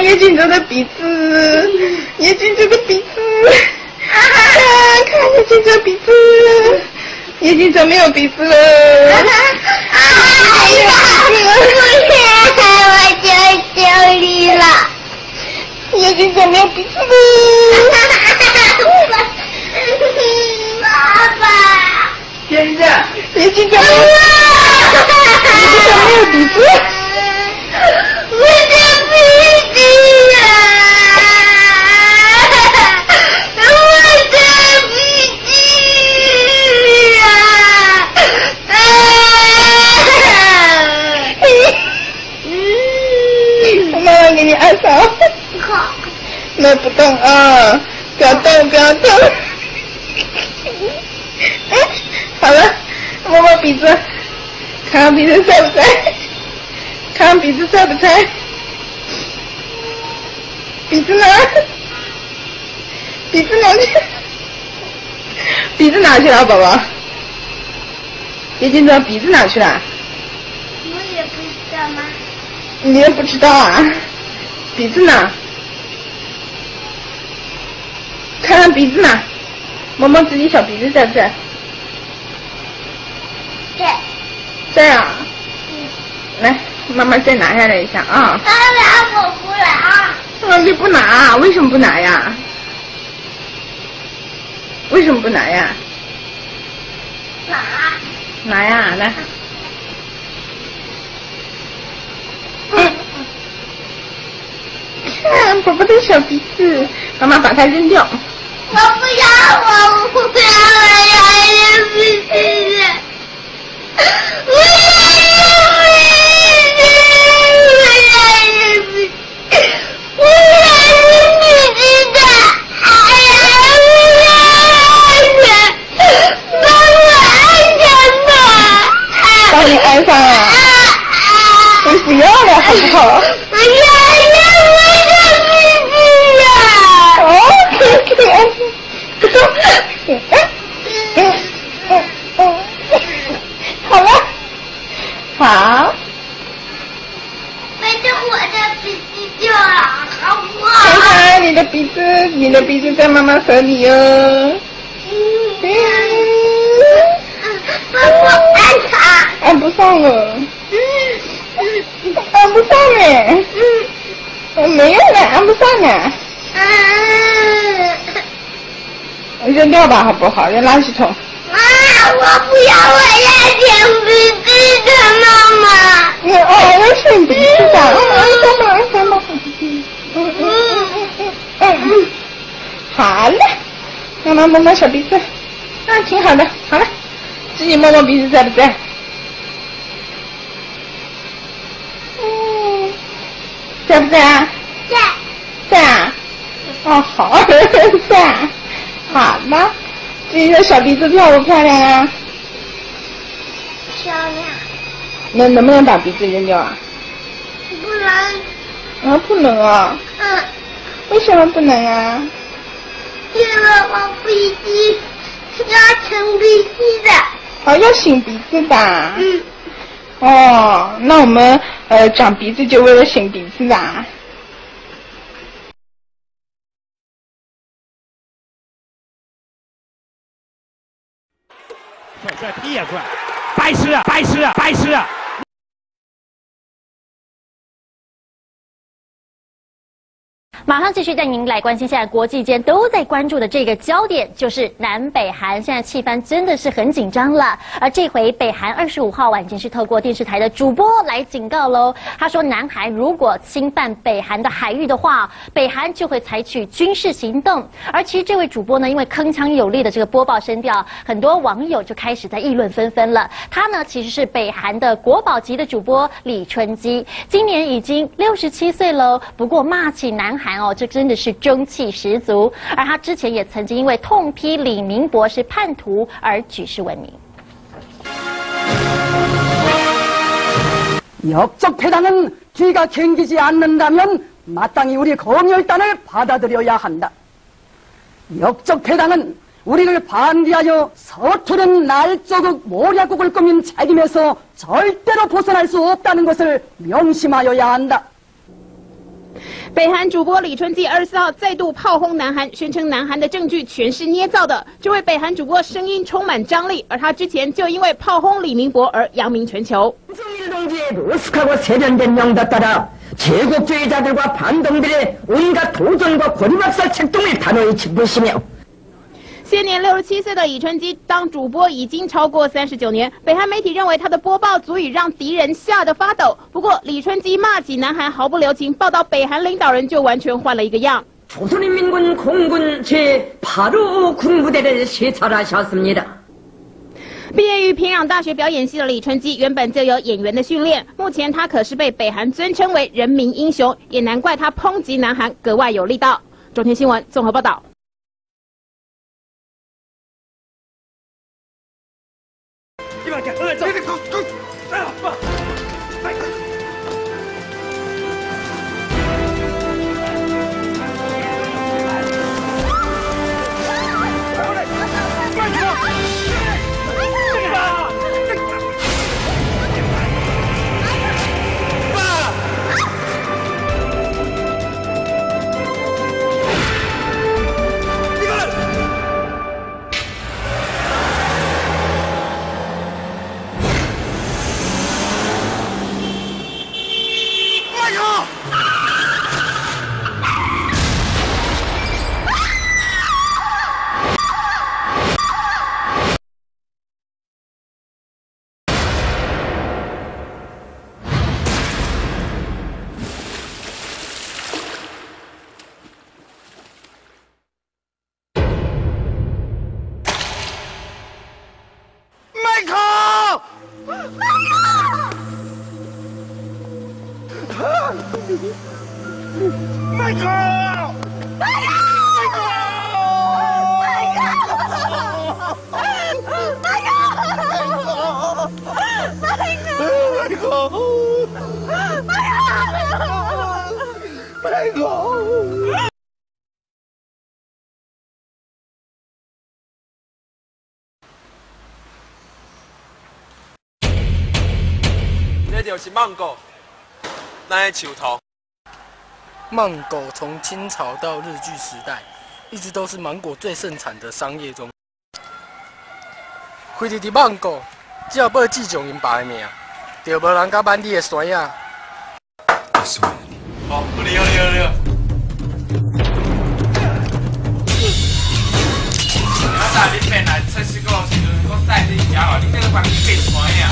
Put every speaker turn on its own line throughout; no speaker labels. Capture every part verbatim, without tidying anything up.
叶金泽的鼻子，叶金泽的鼻子，看看叶金泽鼻子，叶金泽没有鼻子了。哎
呀，我求求你了，
叶金泽没有鼻子了。
爸爸，
现在叶金泽没有，叶金泽没有鼻子。
我的鼻子呀！我的鼻子呀！
妈妈给你按上。
好。
那不动啊！不要动，不要动。好了，摸摸鼻子，看看鼻子在不在。看看鼻子在不在？鼻子呢？鼻子哪去？鼻子哪去了，宝宝？叶金泽鼻子哪去了？
我也不知道吗？
你也不知道啊？鼻子呢？看看鼻子呢？摸摸自己小鼻子在不在？
在。
在啊。嗯。来。妈妈再拿下来一下啊！
妈妈，我不拿。
啊，你不拿？为什么不拿呀？为什么不拿呀？
拿。
拿呀，来。嗯。看宝宝的小鼻子，妈妈把它扔掉。
我不要，我不要，我要鼻子。我要。
把你安上啊！你不要了好不好？
我要要我的鼻子呀！
哦，可以可以安上，不动。嗯嗯嗯嗯，好了，好。
反正我的鼻子就好，好不好？
看看你的鼻子，你的鼻子在妈妈手里哟。嗯。
帮我按它。
按不上了。
嗯嗯，
按不上呢。嗯。没有了，按不上呢。
嗯。
扔掉吧，好不好？扔垃圾桶。
妈，我不要，我要擤鼻子的，妈妈。
你哦，要擤鼻子的。嗯，行吧，行吧。嗯嗯嗯嗯嗯嗯。好了，妈妈摸摸小鼻子，啊，挺好的。好了，自己摸摸鼻子在不在？嗯，在不在啊？
在。
在啊。哦，好，在啊。好了，自己的小鼻子漂不漂亮啊？
漂亮。
那能不能把鼻子扔掉啊？
不能。
啊，不能啊。
嗯。
为什么不能啊？
因为我鼻子要擤鼻子的。
哦，要擤鼻子的。
嗯。
哦，那我们呃长鼻子就为了擤鼻子的。
帅帅屁呀帅！白痴啊白痴啊白痴啊！
马上继续带您来关心现在国际间都在关注的这个焦点，就是南北韩现在气氛真的是很紧张了。而这回北韩二十五号晚间是透过电视台的主播来警告喽，他说南韩如果侵犯北韩的海域的话，北韩就会采取军事行动。而其实这位主播呢，因为铿锵有力的这个播报声调，很多网友就开始在议论纷纷了。他呢其实是北韩的国宝级的主播李春基，今年已经六十七岁喽。不过骂起南韩哦，这真的是中气十足。而他之前也曾经因为痛批李明博是叛徒而举世闻名。
역적패단은 귀가 캥기지 않는다면 마땅히 우리 검열단을 받아들여야 한다. 역적패단은 우리를 반대하여 서투른 날조국 모략국을 꾸민 책임에서 절대로 벗어날 수 없다는 것을 명심하여야 한다.
北韩主播李春基二十四号再度炮轰南韩，宣称南韩的证据全是捏造的。这位北韩主播声音充满张力，而他之前就因为炮轰李明博而扬名全球。
김정일 동지의 노숙하고 세련된 명도 따라 제국주의자들과 반동들의 온갖 도전과 고리박살 책동을 단호히 짚으시며
现年六十七岁的李春基当主播已经超过三十九年，北韩媒体认为他的播报足以让敌人吓得发抖。不过李春基骂起南韩毫不留情，报道北韩领导人就完全换了一个样。
조선인민군 공군 제팔 호 군부대를 시찰하셨습니다.
毕业于平壤大学表演系的李春基，原本就有演员的训练，目前他可是被北韩尊称为人民英雄，也难怪他抨击南韩格外有力道。中天新闻综合报道。
이밖에 어, 저, 그, 그, 아, 아빠. 아이고. 마이클!
这就是芒果，那是树头。
芒果从清朝到日据时代，一直都是芒果最盛产的商业中。开伫伫芒果，只要报记上因爸的名，就无人敢挽你的栓啊！
好，好厉害，厉害，厉害！明仔载你变来测试我时阵，我带你行哦，你这个帮你变栓呀！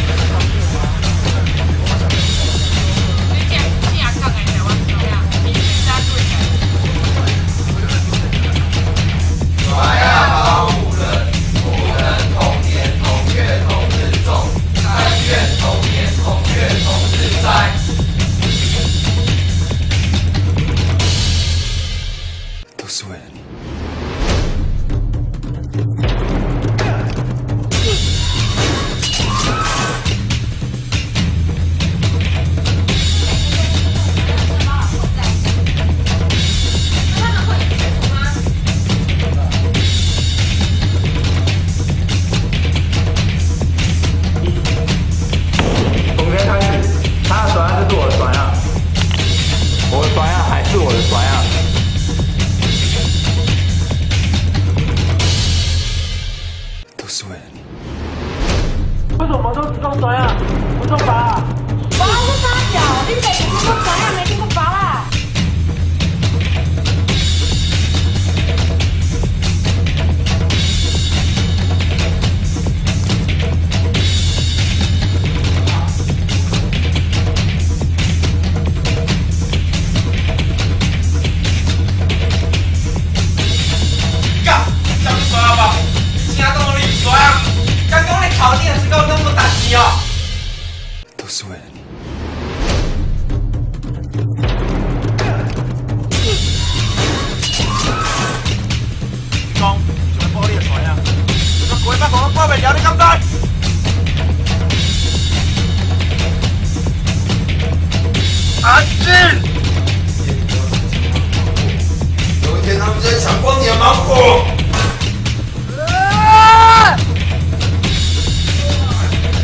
甩呀，保护人，护人同年同月同日种，但愿同年同月同日栽。
都是为了你。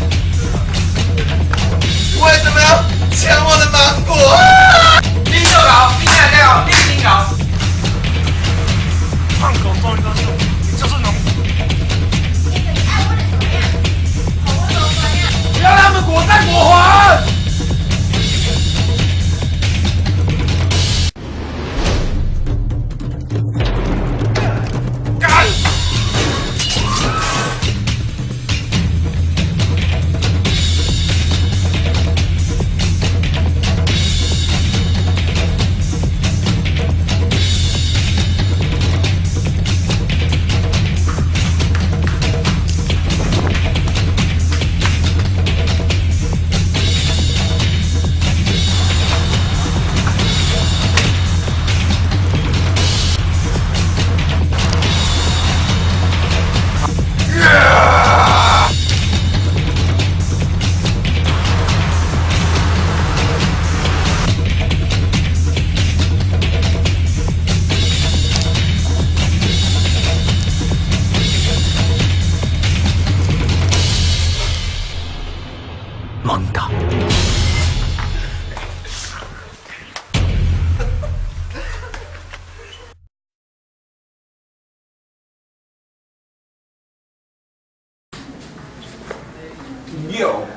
为什么要抢我的芒果？你就把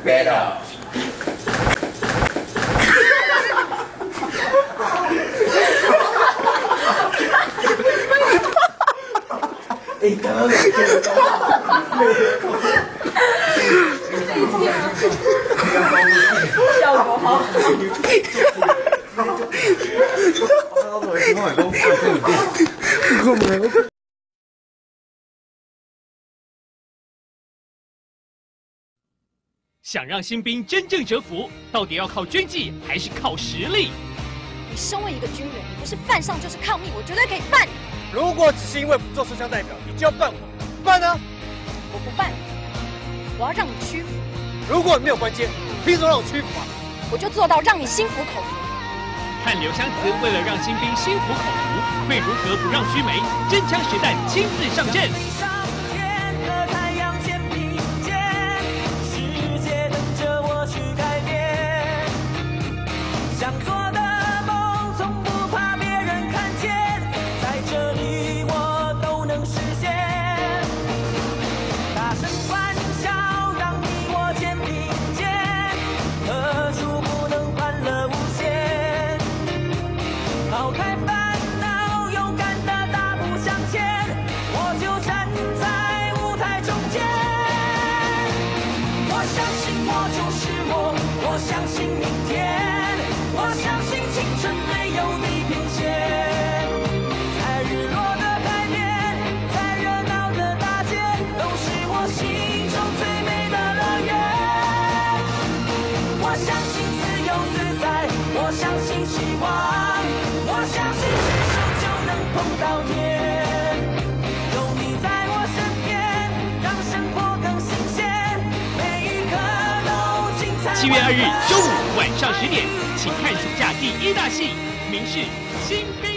Better。哎，刚刚那个
效果好。
想让新兵真正折服，到底要靠军纪还是靠实力？
你身为一个军人，你不是犯上就是抗命，我绝对可以办你。
如果只是因为不做书香代表，你就要办我，办呢？
我不办，我要让你屈服。
如果你没有关键，凭什么让我屈服啊？
我就做到让你心服口服。
看刘湘慈为了让新兵心服口服，会如何不让须眉真枪实弹亲自上阵？
想做的梦，从不怕别人看见，在这里我都能实现。大声欢笑，让你我肩并肩，何处不能欢乐无限？抛开烦恼，勇敢的大步向前，我就站在舞台中间。我相信我就是我，我相信明天。我相信青春没有你平线，在日落的海边，在热闹的大街，都是我心中最美的乐园。我相信自由自在，我相信希望，我相信伸手就能碰到天。有你在我身边，让生活更新鲜，每一刻都精彩。
七月二日周五晚上十点。请看暑假第一大戏《民视新兵》。